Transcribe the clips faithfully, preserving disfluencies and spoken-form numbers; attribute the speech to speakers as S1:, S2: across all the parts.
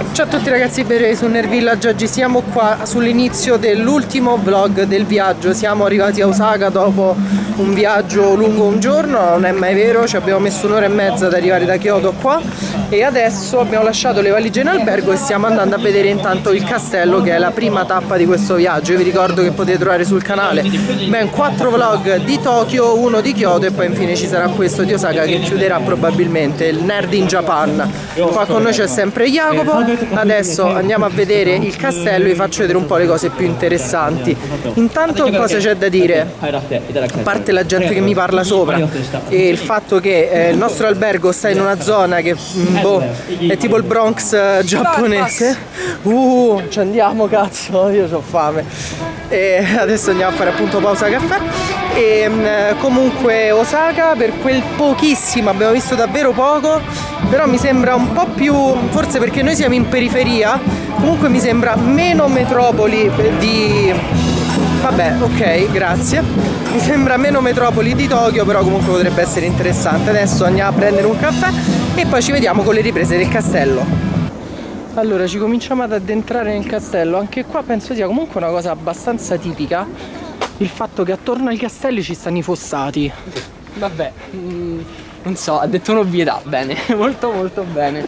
S1: Ciao a tutti ragazzi, Bere su Nerd Village. Oggi siamo qua sull'inizio dell'ultimo vlog del viaggio. Siamo arrivati a Osaka dopo un viaggio lungo un giorno, non è mai vero, ci abbiamo messo un'ora e mezza ad arrivare da Kyoto qua e adesso abbiamo lasciato le valigie in albergo e stiamo andando a vedere intanto il castello, che è la prima tappa di questo viaggio. Io vi ricordo che potete trovare sul canale ben quattro vlog di Tokyo, uno di Kyoto e poi infine ci sarà questo di Osaka che chiuderà probabilmente il Nerd in Japan. Qua con noi c'è sempre Jacopo. Adesso andiamo a vedere il castello e vi faccio vedere un po' le cose più interessanti. Intanto cosa c'è da dire? A parte la gente che mi parla sopra e il fatto che eh, il nostro albergo sta in una zona che boh, è tipo il Bronx eh, giapponese. Uh, ci andiamo cazzo, io ho fame. E adesso andiamo a fare appunto pausa caffè. E mh, comunque Osaka, per quel pochissimo, abbiamo visto davvero poco, però mi sembra un po' più, forse perché noi siamo in periferia, comunque mi sembra meno metropoli di... vabbè, ok, grazie. Mi sembra meno metropoli di Tokyo, però comunque potrebbe essere interessante. Adesso andiamo a prendere un caffè e poi ci vediamo con le riprese del castello. Allora, ci cominciamo ad addentrare nel castello. Anche qua penso sia comunque una cosa abbastanza tipica il fatto che attorno ai castelli ci stanno i fossati.
S2: Vabbè, mm, non so, ha detto un'ovvietà, bene, molto molto bene.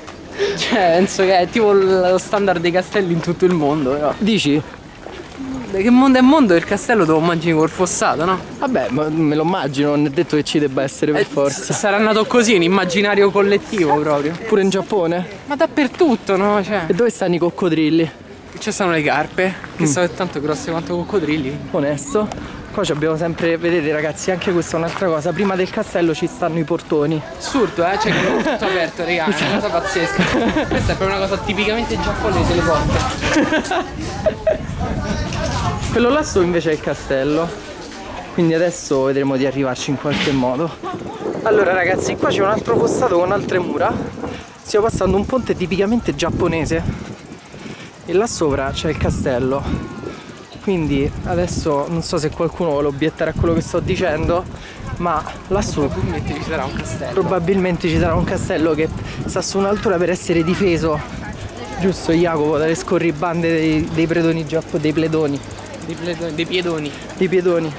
S2: Cioè, penso che è tipo lo standard dei castelli in tutto il mondo, però.
S1: Dici?
S2: Che mondo è mondo il castello te lo immagini col fossato, no?
S1: Vabbè, ma me lo immagino, non è detto che ci debba essere per
S2: eh,
S1: forza.
S2: Sarà nato così, un immaginario collettivo proprio.
S1: Pure in Giappone?
S2: Ma dappertutto, no? Cioè.
S1: E dove stanno i coccodrilli?
S2: Ci stanno le carpe, che
S1: mm.
S2: sono tanto grosse quanto coccodrilli.
S1: Onesto. Qua abbiamo sempre, vedete ragazzi, anche questa è un'altra cosa. Prima del castello ci stanno i portoni.
S2: Assurdo, eh? Cioè che è tutto aperto, raga, è una cosa pazzesca. Questa è proprio una cosa tipicamente giapponese, le porte.
S1: Quello lassù invece è il castello. Quindi adesso vedremo di arrivarci in qualche modo. Allora ragazzi, qua c'è un altro fossato con altre mura. Stiamo passando un ponte tipicamente giapponese e là sopra c'è il castello. Quindi adesso non so se qualcuno vuole obiettare a quello che sto dicendo, ma lassù
S2: probabilmente ci sarà un castello.
S1: Probabilmente ci sarà un castello che sta su un'altura per essere difeso, giusto Jacopo, dalle scorribande dei, dei predoni giapponesi, dei pledoni.
S2: Dei, pledoni, dei piedoni.
S1: Dei piedoni.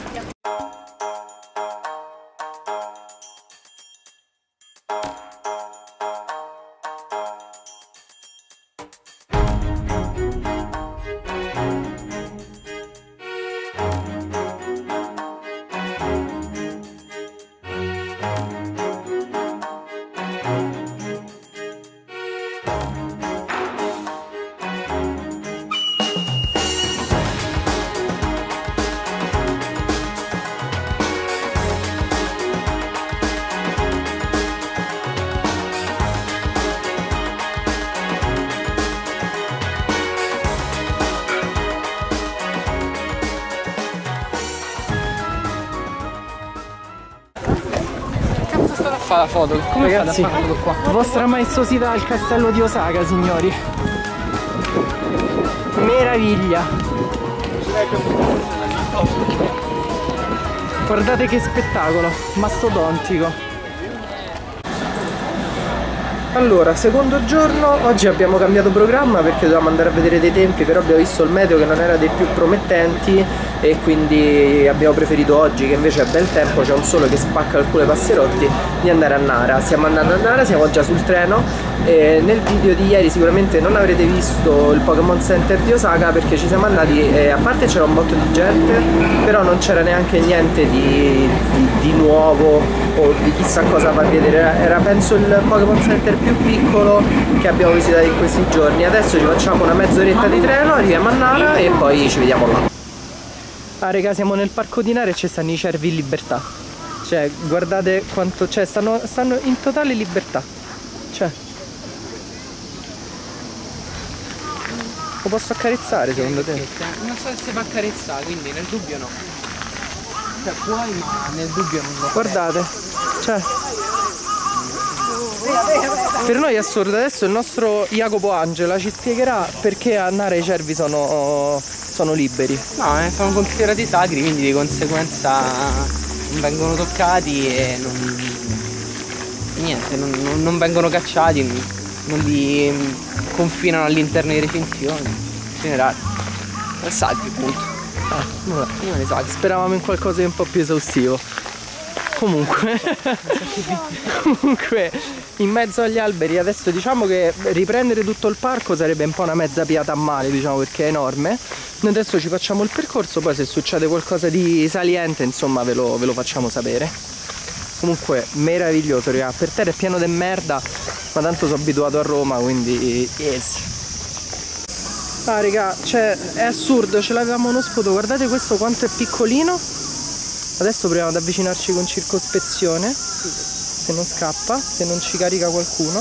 S2: Fa la foto, come
S1: ragazzi,
S2: fate a fare la foto qua?
S1: Vostra maestosità al castello di Osaka, signori. Meraviglia. Guardate che spettacolo, mastodontico. Allora, secondo giorno, oggi abbiamo cambiato programma perché dovevamo andare a vedere dei templi, però abbiamo visto il meteo che non era dei più promettenti e quindi abbiamo preferito oggi, che invece è bel tempo, c'è un sole che spacca alcune passerotti, di andare a Nara. Stiamo andando a Nara, siamo già sul treno e nel video di ieri sicuramente non avrete visto il Pokémon Center di Osaka perché ci siamo andati e a parte c'era un botto di gente, però non c'era neanche niente di, di, di nuovo o di chissà cosa far vedere. Era, era penso il Pokémon Center più piccolo che abbiamo visitato in questi giorni. Adesso ci facciamo una mezz'oretta di treno, arriviamo a Nara e poi ci vediamo là. Ah raga, siamo nel parco di Nara e ci stanno i cervi in libertà. Cioè, guardate quanto... Cioè, stanno, stanno in totale libertà. Cioè... Lo posso accarezzare secondo te?
S2: Non so se si fa accarezzare, quindi nel dubbio no. Cioè, puoi, ma nel dubbio non lo
S1: guardate. Cioè... Per noi è assurdo. Adesso il nostro Jacopo Angela ci spiegherà perché a Nara i cervi sono... sono liberi.
S2: No, eh, sono considerati sacri, quindi di conseguenza non vengono toccati e non, niente, non, non vengono cacciati. non li mh, confinano all'interno di recensioni in generale. Saggi appunto.
S1: Ah, no, speravamo in qualcosa di un po' più esaustivo. Comunque Comunque in mezzo agli alberi adesso diciamo che riprendere tutto il parco sarebbe un po' una mezza piata a male, diciamo, perché è enorme. Noi adesso ci facciamo il percorso, poi se succede qualcosa di saliente insomma ve lo, ve lo facciamo sapere. Comunque meraviglioso raga, per terra è pieno di merda, ma tanto sono abituato a Roma, quindi yes. Ah raga, cioè è assurdo, ce l'avevamo uno sputo, guardate questo quanto è piccolino. Adesso proviamo ad avvicinarci con circospezione, se non scappa, se non ci carica qualcuno.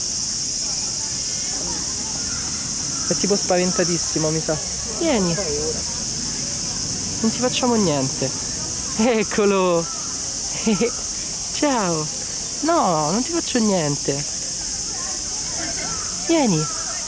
S1: È tipo spaventatissimo mi sa. Vieni, non ti facciamo niente. Eccolo. Ciao. No, non ti faccio niente. Vieni.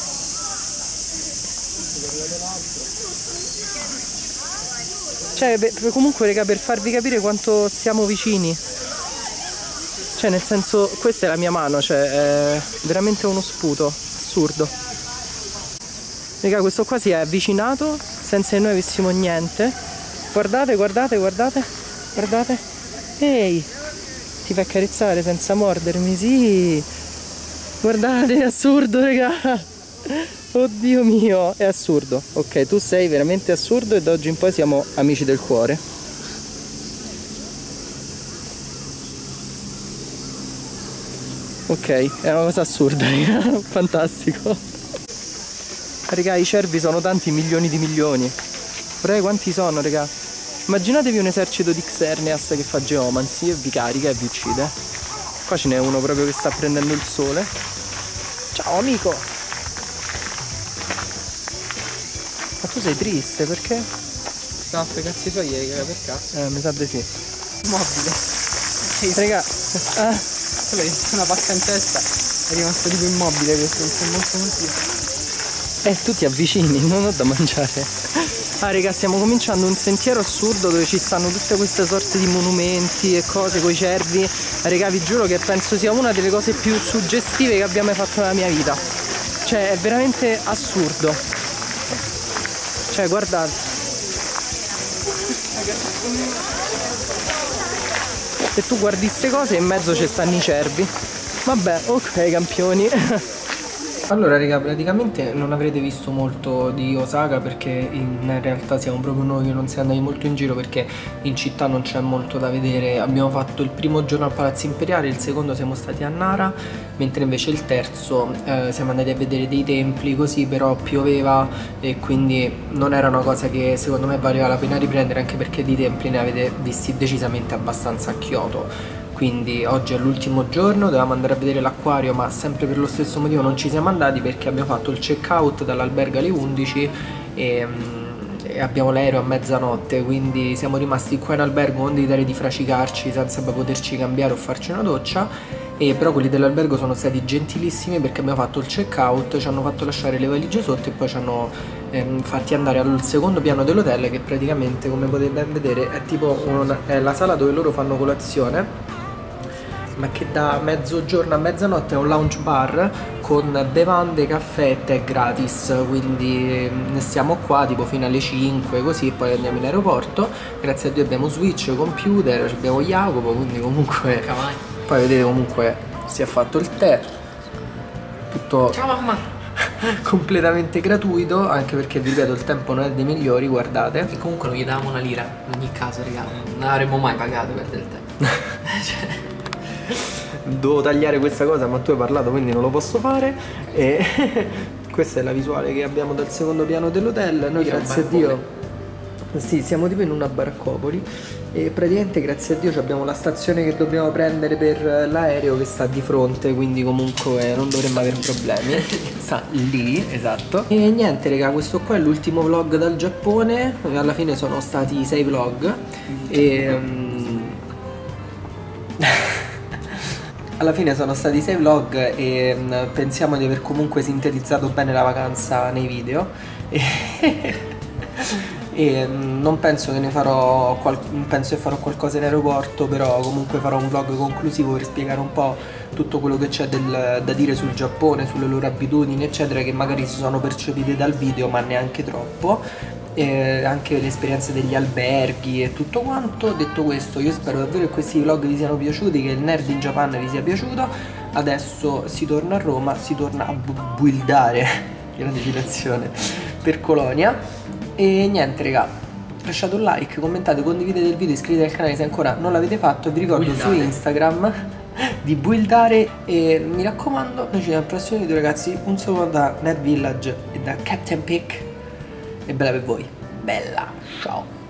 S1: Cioè, comunque raga, per farvi capire quanto siamo vicini, cioè nel senso, questa è la mia mano, cioè è veramente uno sputo assurdo. Raga, questo qua si è avvicinato senza che noi avessimo niente. Guardate, guardate, guardate, guardate. Ehi, ti fa accarezzare senza mordermi, sì. Guardate, è assurdo raga. Oddio mio, è assurdo. Ok, tu sei veramente assurdo e da oggi in poi siamo amici del cuore. Ok, è una cosa assurda, raga. Fantastico. Raga, i cervi sono tanti milioni di milioni. Guardate quanti sono, raga. Immaginatevi un esercito di Xerneas che fa geomancy e vi carica e vi uccide. Qua ce n'è uno proprio che sta prendendo il sole. Ciao amico. Ma tu sei triste perché?
S2: Sta a fare cazzi suoi che per cazzo.
S1: Eh, mi sa di sì.
S2: Mobile.
S1: Raga, ah.
S2: Una pacca in testa. È rimasto tipo immobile questo, non so molto motivo.
S1: Eh, tu ti avvicini, non ho da mangiare. Ah raga, stiamo cominciando un sentiero assurdo dove ci stanno tutte queste sorte di monumenti e cose coi cervi. Raga, vi giuro che penso sia una delle cose più suggestive che abbia mai fatto nella mia vita. Cioè, è veramente assurdo. Cioè, guardate. Se tu guardi queste cose in mezzo ci stanno i cervi. Vabbè, ok campioni. Allora raga, praticamente non avrete visto molto di Osaka perché in realtà siamo proprio noi che non siamo andati molto in giro, perché in città non c'è molto da vedere. Abbiamo fatto il primo giorno al Palazzo Imperiale, il secondo siamo stati a Nara, mentre invece il terzo eh, siamo andati a vedere dei templi così, però pioveva e quindi non era una cosa che secondo me valeva la pena riprendere, anche perché di templi ne avete visti decisamente abbastanza a Kyoto. Quindi oggi è l'ultimo giorno, dovevamo andare a vedere l'acquario, ma sempre per lo stesso motivo non ci siamo andati perché abbiamo fatto il check out dall'albergo alle undici e, e abbiamo l'aereo a mezzanotte, quindi siamo rimasti qua in albergo non evitare di fracicarci senza poterci cambiare o farci una doccia. E però quelli dell'albergo sono stati gentilissimi perché abbiamo fatto il check out, ci hanno fatto lasciare le valigie sotto e poi ci hanno ehm, fatti andare al secondo piano dell'hotel, che praticamente, come potete ben vedere, è tipo una, è la sala dove loro fanno colazione, ma che da mezzogiorno a mezzanotte è un lounge bar con bevande, caffè e tè gratis, quindi ne stiamo qua tipo fino alle cinque così, poi andiamo in aeroporto. Grazie a Dio abbiamo Switch, computer, abbiamo Jacopo, quindi comunque Cavai. Poi vedete comunque si è fatto il tè, tutto ciao mamma completamente gratuito, anche perché vi ripeto il tempo non è dei migliori, guardate.
S2: E comunque non gli davamo una lira in ogni caso, raga, non avremmo mai pagato per del tè. Cioè...
S1: Devo tagliare questa cosa, ma tu hai parlato quindi non lo posso fare. E questa è la visuale che abbiamo dal secondo piano dell'hotel. Noi grazie a Dio, sì, siamo tipo in una baraccopoli e praticamente grazie a Dio abbiamo la stazione che dobbiamo prendere per l'aereo che sta di fronte, quindi comunque non dovremmo avere problemi. Sta lì, esatto. E niente raga, questo qua è l'ultimo vlog dal Giappone. Alla fine sono stati sei vlog e um... alla fine sono stati sei vlog e mh, pensiamo di aver comunque sintetizzato bene la vacanza nei video. E e non penso che ne farò qual penso che farò qualcosa in aeroporto, però comunque farò un vlog conclusivo per spiegare un po' tutto quello che c'è da dire sul Giappone, sulle loro abitudini eccetera, che magari si sono percepite dal video ma neanche troppo, eh, anche le esperienze degli alberghi e tutto quanto. Detto questo, io spero davvero che questi vlog vi siano piaciuti, che il Nerd in Japan vi sia piaciuto. Adesso si torna a Roma, si torna a buildare, grande citazione, per Colonia. E niente raga, lasciate un like, commentate, condividete il video, iscrivetevi al canale se ancora non l'avete fatto. Vi ricordo buildare. Su Instagram di buildare, e mi raccomando, noi ci vediamo al prossimo video ragazzi. Un saluto da Nerd Village e da Captain Pick, e bella per voi, bella, ciao.